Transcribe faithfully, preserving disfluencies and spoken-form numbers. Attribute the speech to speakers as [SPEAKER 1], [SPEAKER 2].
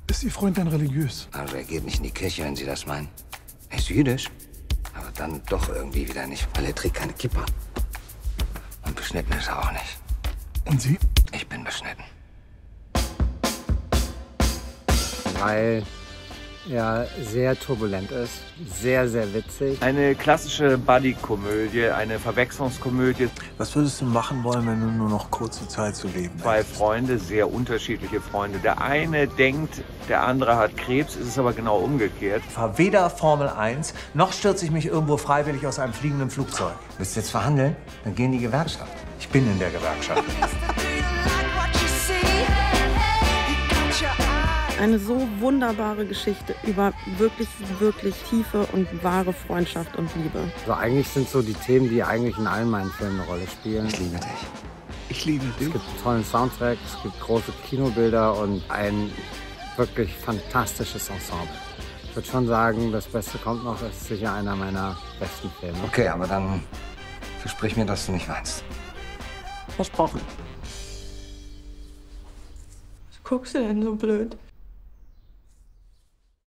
[SPEAKER 1] Ist Ihr Freund denn religiös?
[SPEAKER 2] Also er geht nicht in die Kirche, wenn Sie das meinen. Er ist jüdisch, aber dann doch irgendwie wieder nicht, weil er trägt keine Kippa. Und beschnitten ist er auch nicht.
[SPEAKER 1] Und Sie?
[SPEAKER 2] Ich bin beschnitten.
[SPEAKER 3] Weil er sehr turbulent ist, sehr, sehr witzig.
[SPEAKER 4] Eine klassische Buddy-Komödie, eine Verwechslungskomödie.
[SPEAKER 5] Was würdest du machen wollen, wenn du nur noch kurze Zeit zu leben
[SPEAKER 4] Zwei
[SPEAKER 5] hättest?
[SPEAKER 4] Freunde, sehr unterschiedliche Freunde. Der eine denkt, der andere hat Krebs, ist es aber genau umgekehrt.
[SPEAKER 5] Ich fahr weder Formel eins, noch stürze ich mich irgendwo freiwillig aus einem fliegenden Flugzeug.
[SPEAKER 2] Willst du jetzt verhandeln? Dann geh in die Gewerkschaft.
[SPEAKER 5] Ich bin in der Gewerkschaft.
[SPEAKER 6] Eine so wunderbare Geschichte über wirklich, wirklich tiefe und wahre Freundschaft und Liebe.
[SPEAKER 3] Also eigentlich sind so die Themen, die eigentlich in allen meinen Filmen eine Rolle spielen.
[SPEAKER 2] Ich liebe dich.
[SPEAKER 5] Ich liebe dich.
[SPEAKER 3] Es gibt einen tollen Soundtrack, es gibt große Kinobilder und ein wirklich fantastisches Ensemble. Ich würde schon sagen, das Beste kommt noch, ist sicher einer meiner besten Filme.
[SPEAKER 2] Okay, aber dann versprich mir, dass du nicht weinst.
[SPEAKER 6] Versprochen.
[SPEAKER 7] Was guckst du denn so blöd?